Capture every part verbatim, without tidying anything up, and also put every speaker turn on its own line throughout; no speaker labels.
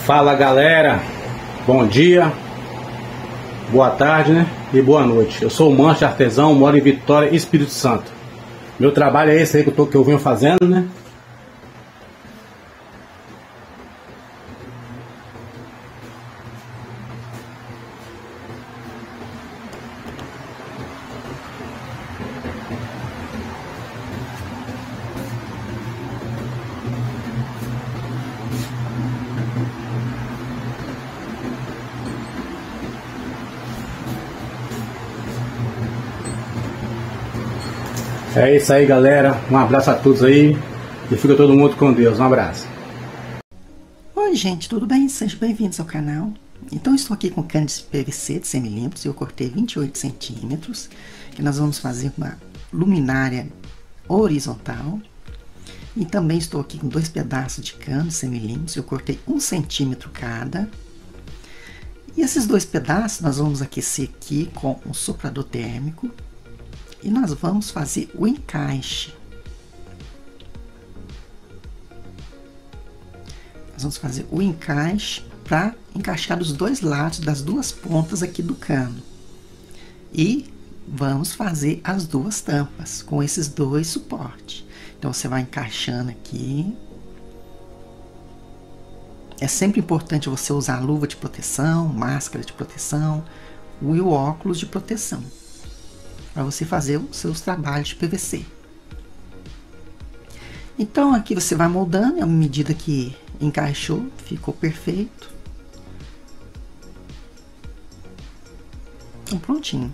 Fala galera, bom dia, boa tarde, né? E boa noite. Eu sou o Mancha Artesão, moro em Vitória, Espírito Santo. Meu trabalho é esse aí que eu, tô, que eu venho fazendo, né? É isso aí, galera. Um abraço a todos aí. E fica todo mundo com Deus. Um abraço.
Oi, gente, tudo bem? Sejam bem-vindos ao canal. Então, estou aqui com cano de P V C de cem milímetros. Eu cortei vinte e oito centímetros. Que nós vamos fazer uma luminária horizontal. E também estou aqui com dois pedaços de cano de cem milímetros. Eu cortei um centímetro cada. E esses dois pedaços nós vamos aquecer aqui com um soprador térmico. E nós vamos fazer o encaixe. Nós vamos fazer o encaixe para encaixar os dois lados das duas pontas aqui do cano. E vamos fazer as duas tampas com esses dois suportes. Então você vai encaixando aqui. É sempre importante você usar luva de proteção, máscara de proteção e o óculos de proteção, para você fazer os seus trabalhos de P V C. Então aqui você vai moldando, à medida que encaixou, ficou perfeito. Então prontinho.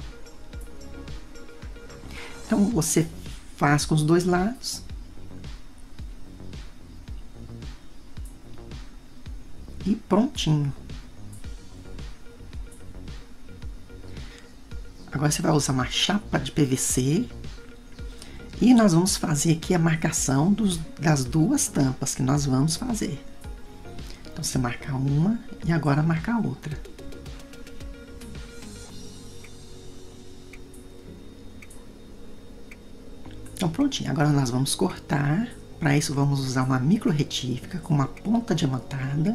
Então você faz com os dois lados. E prontinho. Agora você vai usar uma chapa de P V C e nós vamos fazer aqui a marcação dos, das duas tampas que nós vamos fazer. Então você marca uma e agora marca a outra. Então prontinho, agora nós vamos cortar. Para isso vamos usar uma micro retífica com uma ponta diamantada.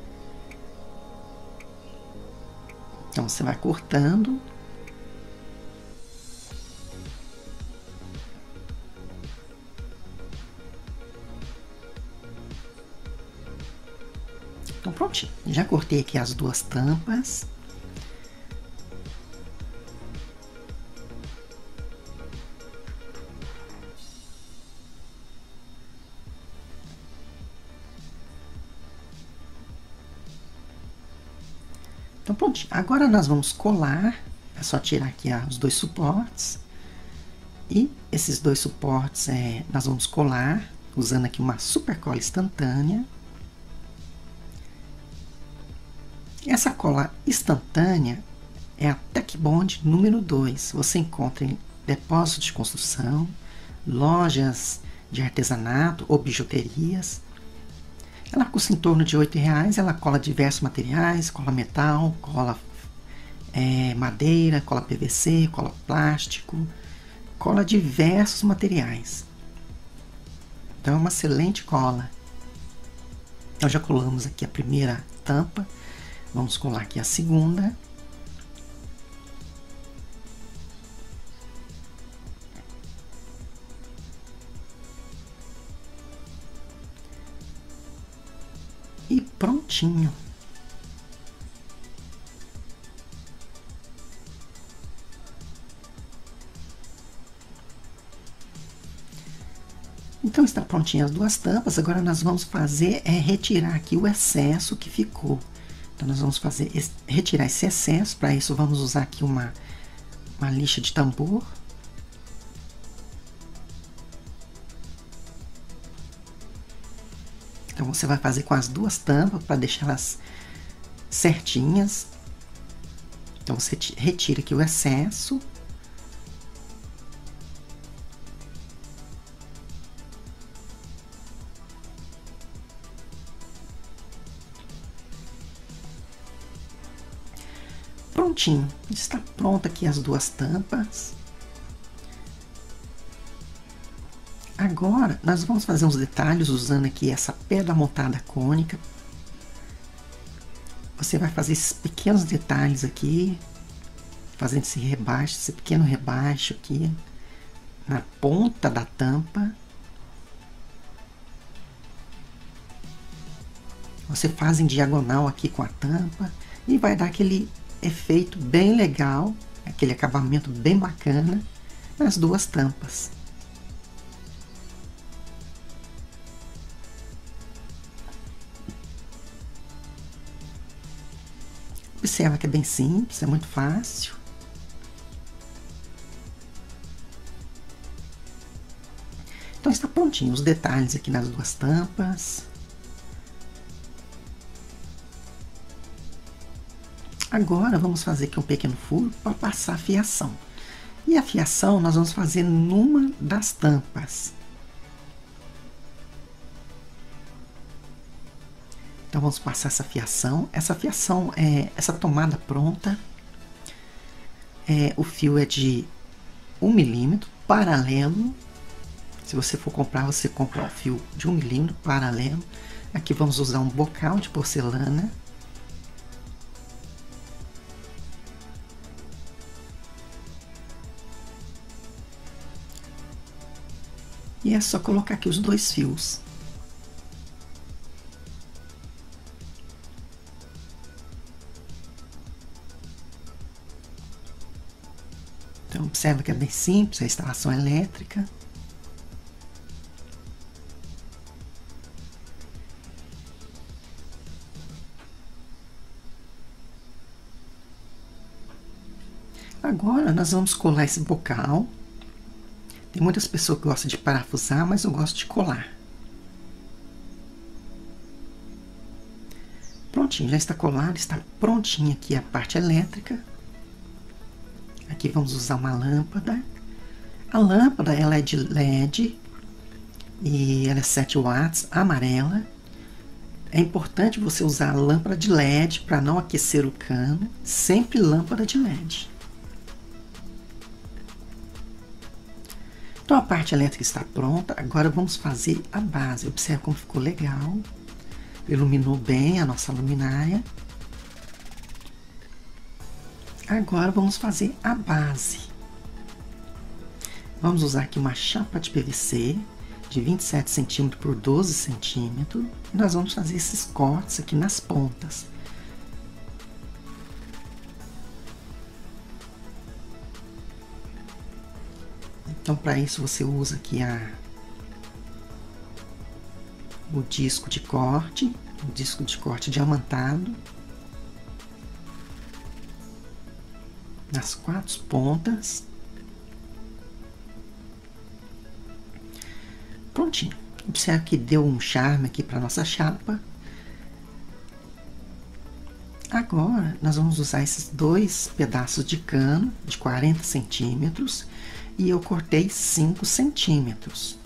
Então você vai cortando. Então prontinho, já cortei aqui as duas tampas. Então prontinho, agora nós vamos colar, é só tirar aqui ah, os dois suportes. E esses dois suportes é, nós vamos colar usando aqui uma super cola instantânea. Essa cola instantânea é a Tech Bond número dois. Você encontra em depósitos de construção, lojas de artesanato ou bijuterias. Ela custa em torno de oito reais. Ela cola diversos materiais, cola metal, cola é, madeira, cola P V C, cola plástico, cola diversos materiais. Então é uma excelente cola. Nós já colamos aqui a primeira tampa. Vamos colar aqui a segunda. E prontinho. Então está prontinho as duas tampas. Agora nós vamos fazer é retirar aqui o excesso que ficou. Então nós vamos fazer esse, retirar esse excesso. Para isso vamos usar aqui uma, uma lixa de tambor. Então você vai fazer com as duas tampas para deixá-las certinhas. Então você retira aqui o excesso. Prontinho, está pronta aqui as duas tampas. Agora, nós vamos fazer uns detalhes usando aqui essa pedra montada cônica você vai fazer esses pequenos detalhes aqui, fazendo esse rebaixo, esse pequeno rebaixo aqui na ponta da tampa. Você faz em diagonal aqui com a tampa e vai dar aquele efeito bem legal, aquele acabamento bem bacana nas duas tampas. Observa que é bem simples, é muito fácil. Então está prontinho os detalhes aqui nas duas tampas. Agora vamos fazer aqui um pequeno furo para passar a fiação. E a fiação nós vamos fazer numa das tampas. Então vamos passar essa fiação. Essa fiação é essa tomada pronta. É, o fio é de um milímetro paralelo. Se você for comprar, você compra um fio de um milímetro paralelo. Aqui vamos usar um bocal de porcelana. E é só colocar aqui os dois fios. Então observa que é bem simples a instalação elétrica. Agora nós vamos colar esse bocal. Tem muitas pessoas que gostam de parafusar, mas eu gosto de colar. Prontinho, já está colado, está prontinha aqui a parte elétrica. Aqui vamos usar uma lâmpada. A lâmpada ela é de L E D e ela é sete watts, amarela. É importante você usar a lâmpada de L E D para não aquecer o cano, sempre lâmpada de L E D. Então a parte elétrica está pronta, agora vamos fazer a base. Observe como ficou legal, iluminou bem a nossa luminária. Agora vamos fazer a base. Vamos usar aqui uma chapa de P V C de vinte e sete centímetros por doze centímetros. E nós vamos fazer esses cortes aqui nas pontas. Então, para isso, você usa aqui a, o disco de corte, o disco de corte diamantado, nas quatro pontas. Prontinho. Observe que deu um charme aqui para nossa chapa. Agora, nós vamos usar esses dois pedaços de cano de quarenta centímetros. E eu cortei cinco centímetros.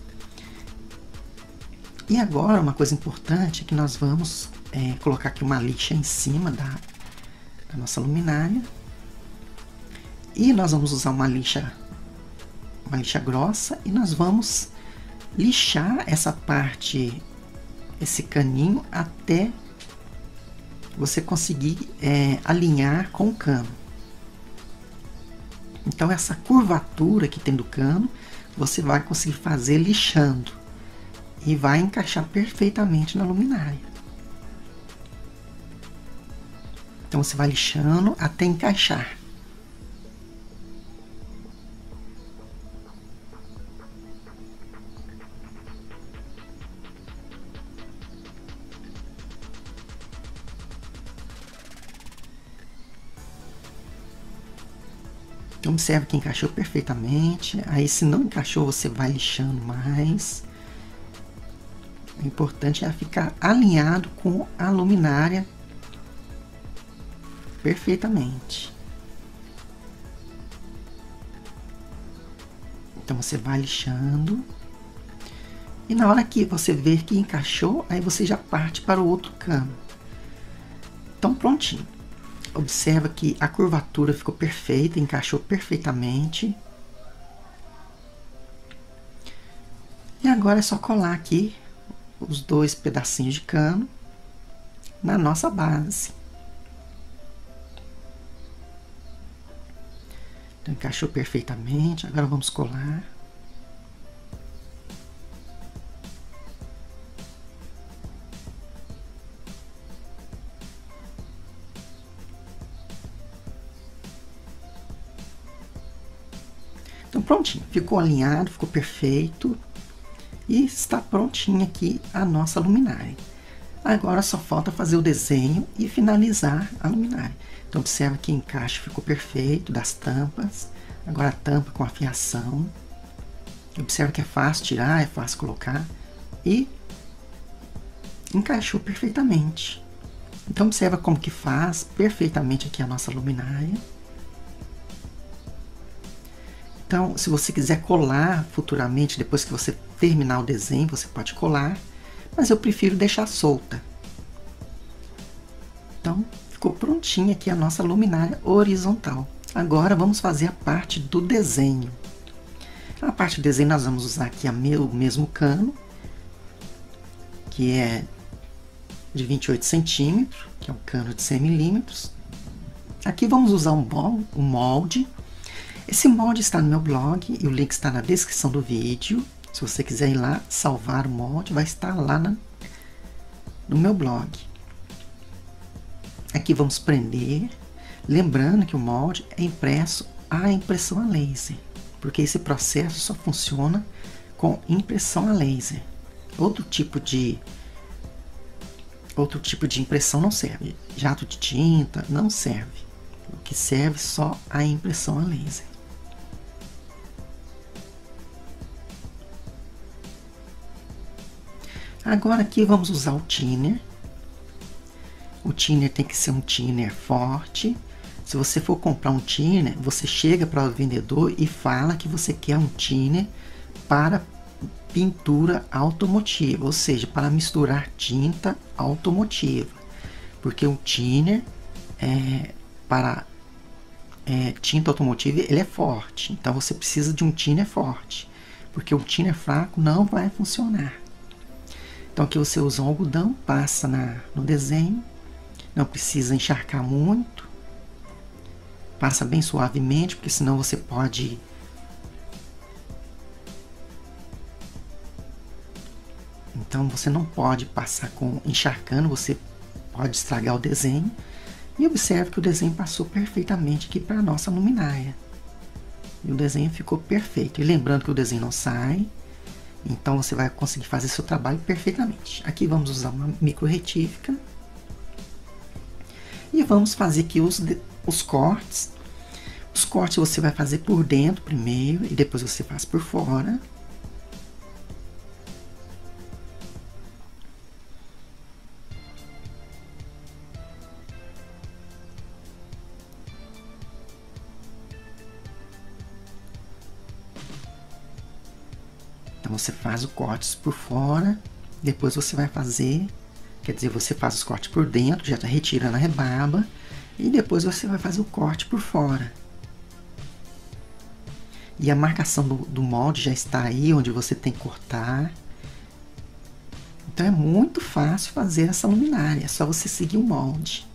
E agora, uma coisa importante é que nós vamos é, colocar aqui uma lixa em cima da, da nossa luminária. E nós vamos usar uma lixa, uma lixa grossa, e nós vamos lixar essa parte, esse caninho, até você conseguir é, alinhar com o cano. Então essa curvatura que tem do cano, você vai conseguir fazer lixando. E vai encaixar perfeitamente na luminária. Então você vai lixando até encaixar. Então observe que encaixou perfeitamente. Aí se não encaixou, você vai lixando mais. O importante é ficar alinhado com a luminária perfeitamente. Então você vai lixando. E na hora que você ver que encaixou, aí você já parte para o outro cano. Então prontinho. Observa que a curvatura ficou perfeita, encaixou perfeitamente. E agora é só colar aqui os dois pedacinhos de cano na nossa base. Então encaixou perfeitamente. Agora vamos colar. Então prontinho, ficou alinhado, ficou perfeito. E está prontinha aqui a nossa luminária. Agora só falta fazer o desenho e finalizar a luminária. Então observa que o encaixe ficou perfeito das tampas. Agora a tampa com a fiação. Observa que é fácil tirar, é fácil colocar. E encaixou perfeitamente. Então observa como que faz perfeitamente aqui a nossa luminária. Então, se você quiser colar futuramente, depois que você terminar o desenho, você pode colar. Mas eu prefiro deixar solta. Então, ficou prontinha aqui a nossa luminária horizontal. Agora vamos fazer a parte do desenho. A parte do desenho nós vamos usar aqui a meu, o mesmo cano, que é de vinte e oito centímetros, que é um cano de cem milímetros. Aqui vamos usar um, bol, um molde. Esse molde está no meu blog e o link está na descrição do vídeo. Se você quiser ir lá salvar o molde, vai estar lá na, no meu blog. Aqui vamos prender. Lembrando que o molde é impresso à impressão a laser, porque esse processo só funciona com impressão a laser. Outro tipo de outro tipo de impressão não serve. Jato de tinta não serve. O que serve só a impressão a laser. Agora aqui vamos usar o thinner. O thinner tem que ser um thinner forte. Se você for comprar um thinner, você chega para o vendedor e fala que você quer um thinner para pintura automotiva, ou seja, para misturar tinta automotiva. Porque o thinner é, para é, tinta automotiva ele é forte. Então você precisa de um thinner forte, porque o thinner fraco não vai funcionar. Então aqui você usa um algodão, passa na, no desenho, não precisa encharcar muito, passa bem suavemente, porque senão você pode então você não pode passar com encharcando, você pode estragar o desenho. E observe que o desenho passou perfeitamente aqui para a nossa luminária. E o desenho ficou perfeito. E lembrando que o desenho não sai, então você vai conseguir fazer seu trabalho perfeitamente. Aqui vamos usar uma micro retífica. E vamos fazer aqui os, os cortes. Os cortes você vai fazer por dentro primeiro e depois você faz por fora. Então você faz o corte por fora, depois você vai fazer, quer dizer, você faz os cortes por dentro, já está retirando a rebarba, e depois você vai fazer o corte por fora. E a marcação do, do molde já está aí, onde você tem que cortar. Então é muito fácil fazer essa luminária, é só você seguir o molde.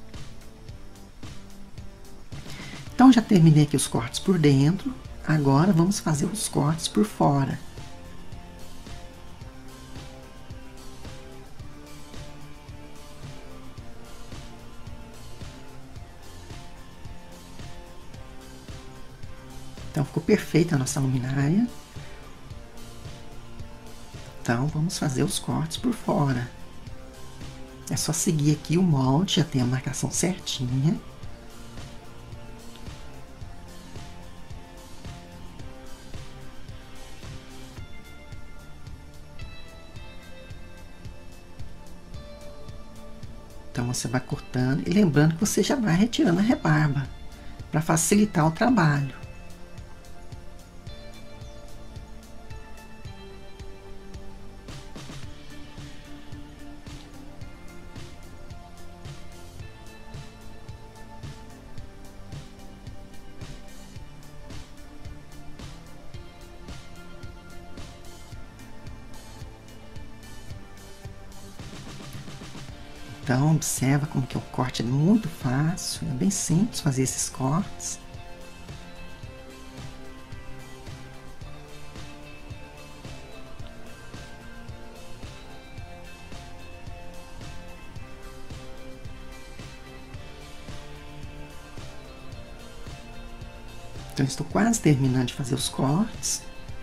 Então já terminei aqui os cortes por dentro, agora vamos fazer os cortes por fora. Então ficou perfeita a nossa luminária. Então vamos fazer os cortes por fora. É só seguir aqui o molde, já tem a marcação certinha. Então você vai cortando e lembrando que você já vai retirando a rebarba para facilitar o trabalho. Então observa como que o corte é muito fácil, é bem simples fazer esses cortes. Então estou quase terminando de fazer os cortes.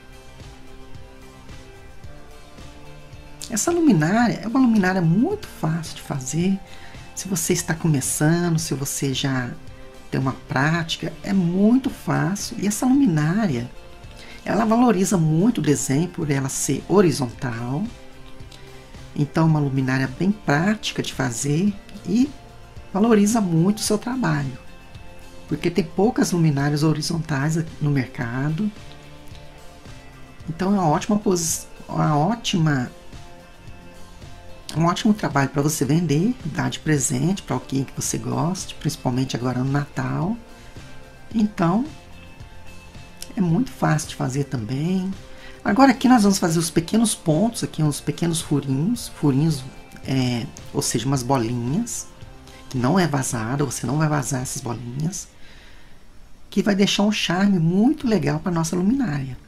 Essa luminária é uma luminária muito fácil de fazer. Se você está começando, se você já tem uma prática, é muito fácil. E essa luminária, ela valoriza muito o desenho por ela ser horizontal. Então é uma luminária bem prática de fazer e valoriza muito o seu trabalho. Porque tem poucas luminárias horizontais no mercado. Então é uma ótima posição, uma ótima, um ótimo trabalho para você vender, dar de presente para alguém que você goste, principalmente agora no Natal. Então é muito fácil de fazer também. Agora aqui nós vamos fazer os pequenos pontos, aqui uns pequenos furinhos, furinhos, é, ou seja, umas bolinhas, que não é vazada, você não vai vazar essas bolinhas, que vai deixar um charme muito legal para nossa luminária.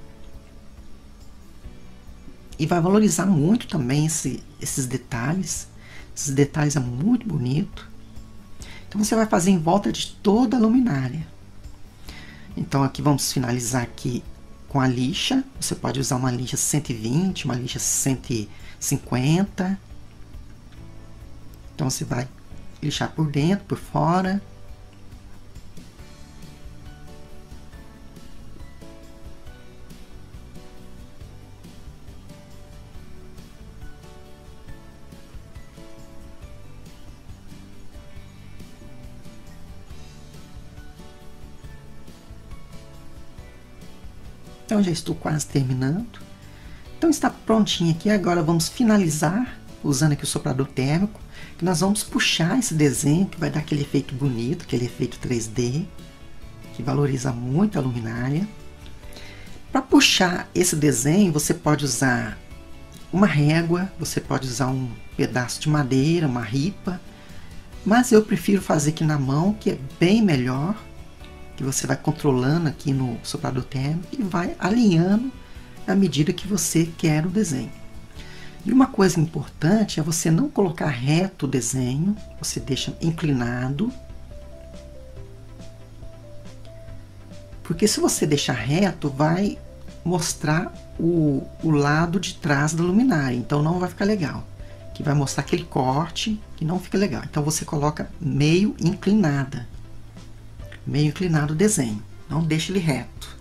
E vai valorizar muito também esse, esses detalhes. Esses detalhes é muito bonito. Então você vai fazer em volta de toda a luminária. Então aqui vamos finalizar aqui com a lixa. Você pode usar uma lixa cento e vinte, uma lixa cento e cinquenta. Então você vai lixar por dentro, por fora. Então já estou quase terminando. Então está prontinho aqui. Agora vamos finalizar usando aqui o soprador térmico. Que nós vamos puxar esse desenho que vai dar aquele efeito bonito, aquele efeito três D, que valoriza muito a luminária. Para puxar esse desenho você pode usar uma régua, você pode usar um pedaço de madeira, uma ripa. Mas eu prefiro fazer aqui na mão, que é bem melhor. Que você vai controlando aqui no soprador térmico e vai alinhando à medida que você quer o desenho. E uma coisa importante é você não colocar reto o desenho, você deixa inclinado. Porque se você deixar reto, vai mostrar o, o lado de trás da luminária, então não vai ficar legal. Que vai mostrar aquele corte que não fica legal. Então você coloca meio inclinada. Meio inclinado o desenho, não deixe ele reto.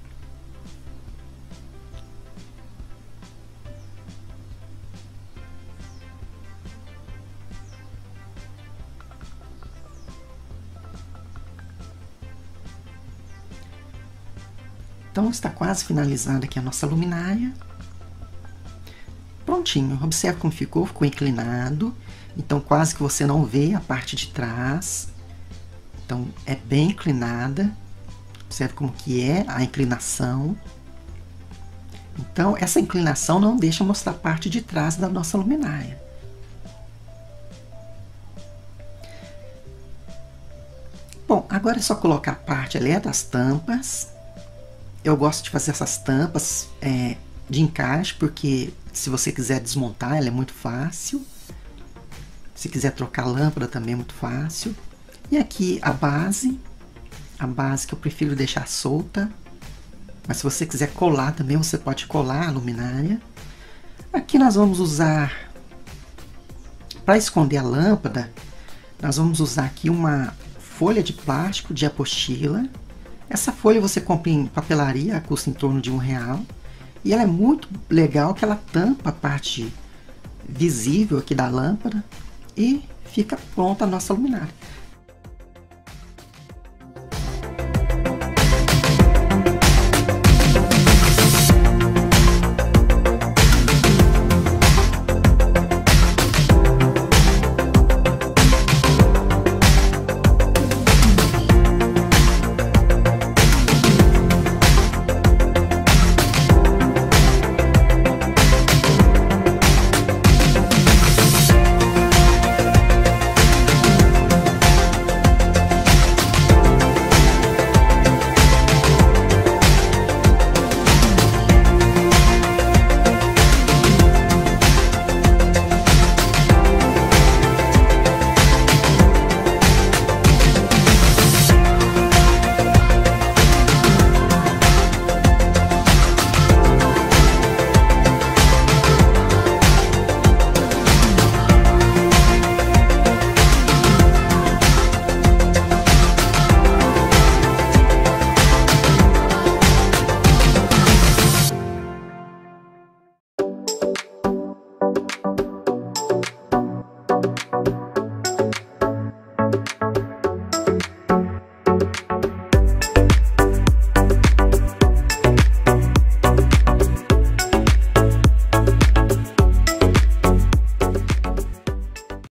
Então está quase finalizada aqui a nossa luminária. Prontinho, observe como ficou, ficou inclinado, então quase que você não vê a parte de trás. Então é bem inclinada, observe como que é a inclinação. Então essa inclinação não deixa mostrar a parte de trás da nossa luminária. Bom, agora é só colocar a parte ali das tampas. Eu gosto de fazer essas tampas é, de encaixe, porque se você quiser desmontar ela é muito fácil. Se quiser trocar a lâmpada também é muito fácil. E aqui a base, a base que eu prefiro deixar solta, mas se você quiser colar também, você pode colar a luminária. Aqui nós vamos usar, para esconder a lâmpada, nós vamos usar aqui uma folha de plástico de apostila. Essa folha você compra em papelaria, custa em torno de um real. E ela é muito legal, que ela tampa a parte visível aqui da lâmpada e fica pronta a nossa luminária.